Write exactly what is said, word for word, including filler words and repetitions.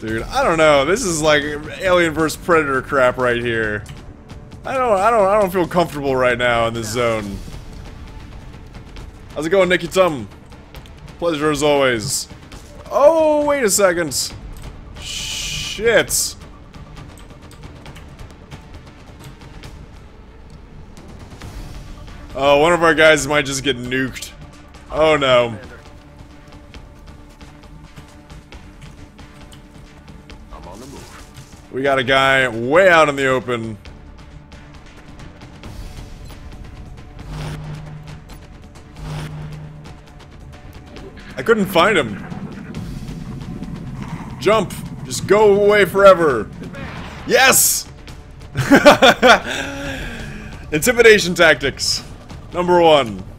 Dude, I don't know. This is like Alien versus. Predator crap right here. I don't, I don't, I don't feel comfortable right now in this zone. How's it going, Nicky Tum? Pleasure as always. Oh, wait a second. Shit. Oh, one of our guys might just get nuked. Oh no. I'm on the move. We got a guy way out in the open. I couldn't find him. Jump! Just go away forever. Yes! Intimidation tactics. Number one.